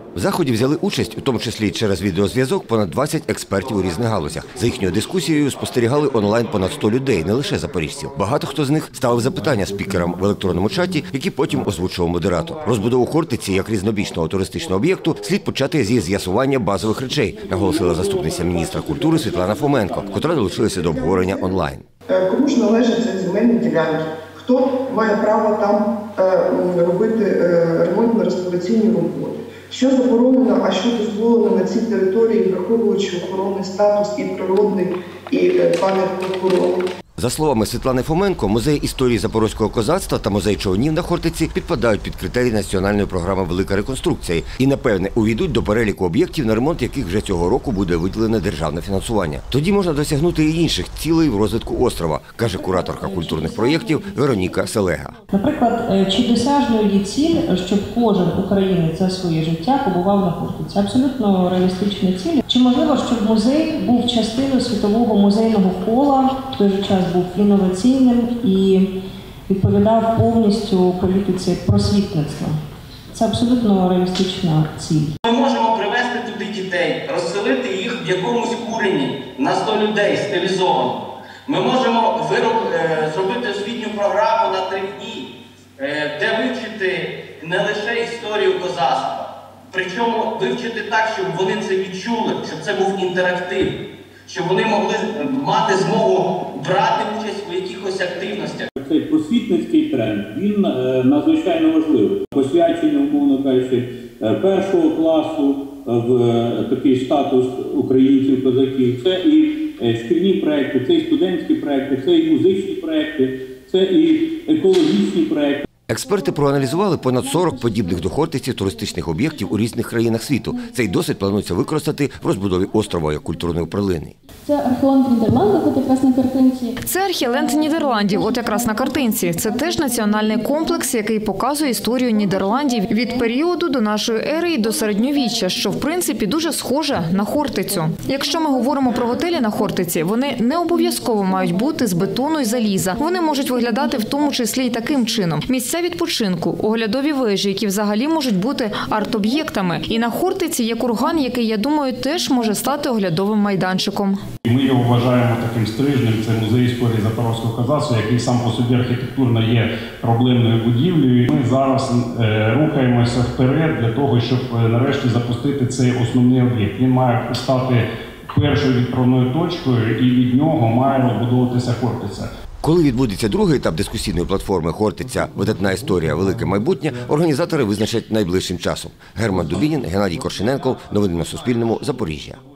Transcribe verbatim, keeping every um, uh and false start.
В заході взяли участь, у тому числі через відеозв'язок, понад двадцять експертів у різних галузях. За їхньою дискусією спостерігали онлайн понад сто людей, не лише запоріжців. Багато хто з них ставив запитання спікерам в електронному чаті, які потім озвучував модератор. Розбудову Хортиці як різнобічного туристичного об'єкту слід почати зі з'ясування базових речей, наголосила заступниця міністра культури Світлана Фоменко, котра долучилася до обговорення онлайн. Кому ж належать ці земельні ділянки? Хто має право там робити ремонтно-реставраційні роботи? Що заборонено, а що дозволено на цій території, враховуючи охоронний статус і природний, і пам'ятку охорони? За словами Світлани Фоменко, музей історії запорозького козацтва та музей човнів на Хортиці підпадають під критерії національної програми «Велика реконструкція» і, напевне, увійдуть до переліку об'єктів, на ремонт яких вже цього року буде виділене державне фінансування. Тоді можна досягнути і інших цілей в розвитку острова, каже кураторка культурних проєктів Вероніка Селега. Наприклад, чи досяжною є ціль, щоб кожен українець за своє життя побував на Хортиці? Абсолютно реалістична ціль. Чи можливо, щоб музей був частиною світового музейного кола, в той же час був інноваційним і відповідав повністю політиці просвітництва? Це абсолютно реалістична ціль. Ми можемо привезти туди дітей, розселити їх в якомусь курені на сто людей стилізовано. Ми можемо вироб, зробити освітню програму на три дні, де вивчити не лише історію козацтва, причому вивчити так, щоб вони це відчули, щоб це був інтерактив, щоб вони могли мати змогу брати участь у якихось активностях. Цей просвітницький тренд, він надзвичайно важливий. Посвячення, умовно кажучи, першого класу в такий статус українців-козаків. Це і шкільні проекти, це і студентські проекти, це і музичні проекти, це і екологічні проекти. Експерти проаналізували понад сорок подібних до Хортиці туристичних об'єктів у різних країнах світу. Цей досвід планується використати в розбудові острова як культурної перлини. Це археоленд Нідерландів, от якраз на картинці. Це археоленд Нідерландів, от якраз на картинці. Це теж національний комплекс, який показує історію Нідерландів від періоду до нашої ери і до середньовіччя, що в принципі дуже схоже на Хортицю. Якщо ми говоримо про готелі на Хортиці, вони не обов'язково мають бути з бетону і заліза. Вони можуть виглядати в тому числі і таким чином. Місця відпочинку, оглядові вежі, які взагалі можуть бути арт-об'єктами. І на Хортиці є курган, який, я думаю, теж може стати оглядовим майданчиком. Ми його вважаємо таким стрижнем, це музей історії запорозького козацтва, який сам по собі архітектурно є проблемною будівлею. Ми зараз е, рухаємося вперед для того, щоб е, нарешті запустити цей основний об'єкт. Він має стати першою відправною точкою і від нього має розбудовуватися Хортиця. Коли відбудеться другий етап дискусійної платформи «Хортиця. Видатна історія. Велике майбутнє», організатори визначать найближчим часом. Герман Дубінін, Геннадій Коршененков. Новини на Суспільному. Запоріжжя.